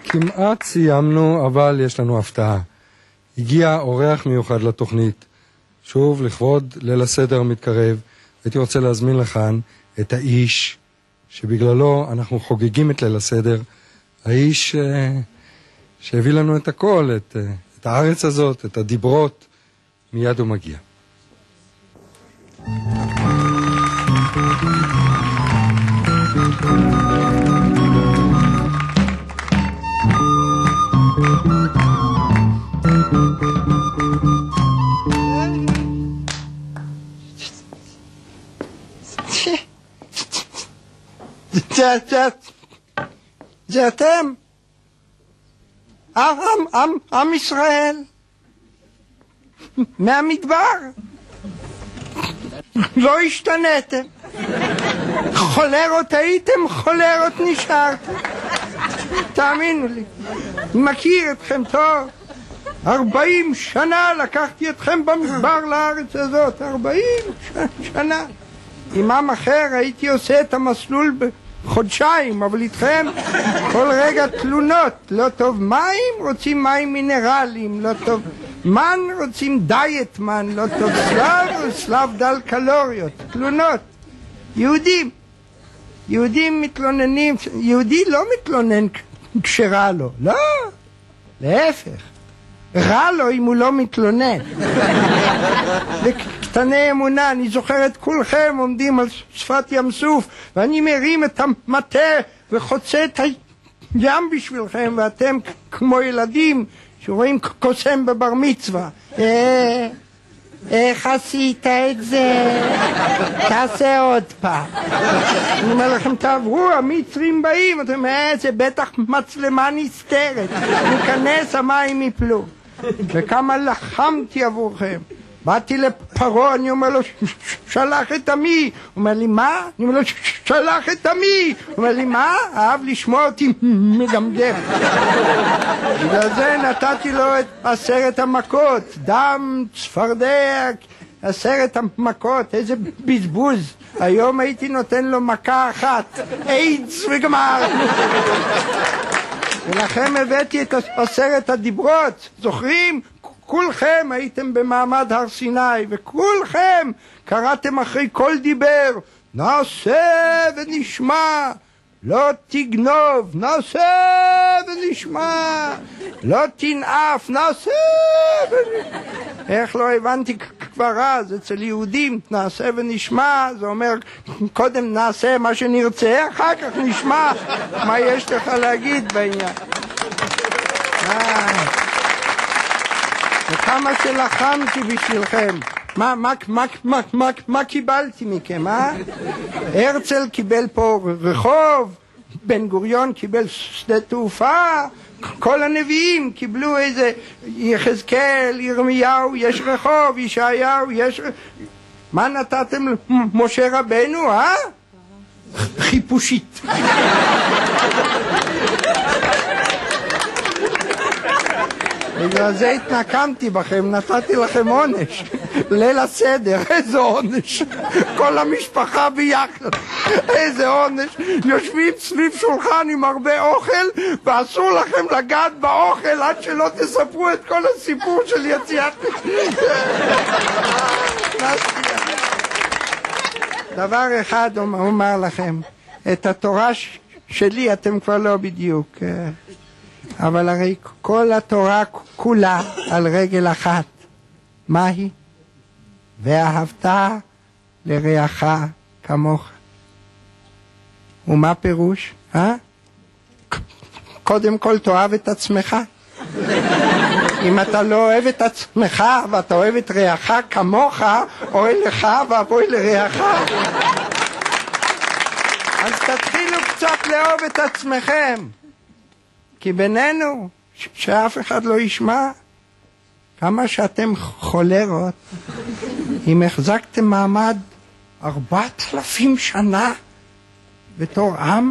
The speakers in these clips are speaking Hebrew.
כמעט סיימנו, אבל יש לנו הפתעה. הגיע אורח מיוחד לתוכנית. שוב, לכבוד ליל הסדר המתקרב, הייתי רוצה להזמין לכאן את האיש שבגללו אנחנו חוגגים את ליל הסדר, האיש שהביא לנו את הכל, את הארץ הזאת, את הדיברות, מיד הוא מגיע. זה אתם, עם ישראל, מהמדבר, לא השתנתם, חולרות הייתם, חולרות נשארתם, תאמינו לי, מכיר אתכם טוב, 40 שנה לקחתי אתכם במדבר לארץ הזאת, 40 שנה. עם עם אחר הייתי עושה את המסלול בחודשיים, אבל איתכם כל רגע תלונות. לא טוב מים, רוצים מים מינרליים, לא טוב מן, רוצים דיאט מן, לא טוב סלב דל קלוריות, תלונות. יהודים מתלוננים, יהודי לא מתלונן כשרע לו, לא, להפך, רע לו אם הוא לא מתלונן. קטני אמונה, אני זוכר את כולכם עומדים על שפת ים סוף ואני מרים את המטה וחוצה את הים בשבילכם, ואתם כמו ילדים שרואים קוסם בבר מצווה. איך עשית את זה? תעשה עוד פעם. אני אומר לכם, תעברו, המצרים באים. אתם אומרים, זה בטח מצלמה נסתרת, ניכנס המים יפלו. וכמה לחמתי עבורכם. באתי לפרעה, אני אומר לו, שלח את עמי. הוא אומר לי, מה? אני אומר לו, שלח את עמי. הוא אומר לי, מה? אהב לשמוע אותי מדמדם. בגלל זה נתתי לו את 10 המכות, דם, צפרדע, 10 המכות, איזה בזבוז. היום הייתי נותן לו מכה אחת, איידס וגמר. ולכם הבאתי את 10 הדיברות, זוכרים? כולכם הייתם במעמד הר סיני, וכולכם קראתם אחרי כל דיבר, נעשה ונשמע, לא תגנוב, נעשה ונשמע, לא תנאף, נעשה ונשמע. איך לא הבנתי כבר אז, אצל יהודים נעשה ונשמע, זה אומר קודם נעשה מה שנרצה, אחר כך נשמע מה יש לך להגיד בעניין. וכמה שלחמתי בשבילכם, מה קיבלתי מכם, הרצל קיבל פה רחוב, בן גוריון קיבל שדה תעופה, כל הנביאים קיבלו איזה, יחזקאל, ירמיהו, יש רחוב, ישעיהו, יש... מה נתתם למשה רבנו, חיפושית. בגלל זה התנקמתי בכם, נתתי לכם עונש. ליל הסדר, איזה עונש. כל המשפחה ביחד, איזה עונש. יושבים סביב שולחן עם הרבה אוכל, ואסור לכם לגעת באוכל עד שלא תספרו את כל הסיפור של יציאת. דבר אחד אומר לכם, את התורה שלי אתם כבר לא בדיוק, אבל הרי כל התורה כולה על רגל אחת. מה היא? ואהבת לרעך כמוך. ומה פירוש? קודם כל תאהב את עצמך. אם אתה לא אוהב את עצמך ואתה אוהב את רעך כמוך, אוי לך ואבוי לרעך. אז תתחילו קצת לאהוב את עצמכם. כי בינינו, שאף אחד לא ישמע, כמה שאתם חולרות, אם החזקתם מעמד 4,000 שנה בתור עם,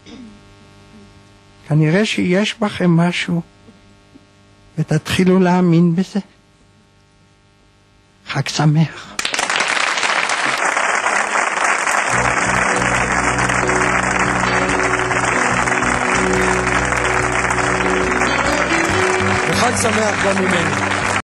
כנראה שיש בכם משהו, ותתחילו להאמין בזה. חג שמח. חג שמח גם ממני.